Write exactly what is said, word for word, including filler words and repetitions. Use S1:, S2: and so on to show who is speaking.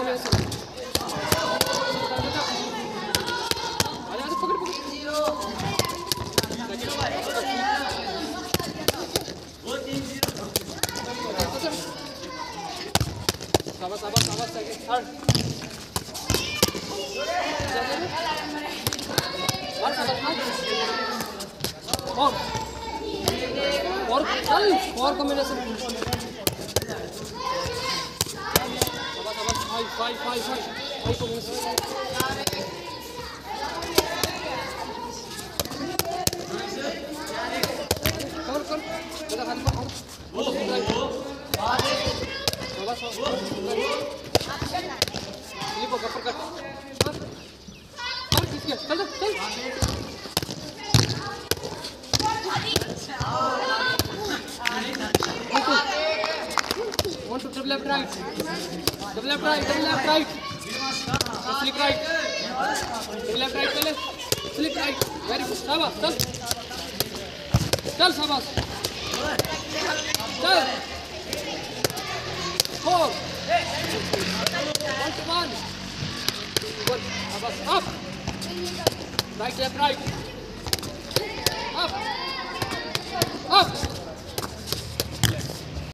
S1: साबास साबास साबास second third और और और चल और कॉम्बिनेशन साबास साबास five five five five five combination कर कर जरा खाली पर वो साबास स्लिप होकर पर कट और किसके चल चल one to double left right double left right double left right slip right double left right चले slip right very good शाबाश चल चल शाबाश चल four one to one good शाबाश up right left right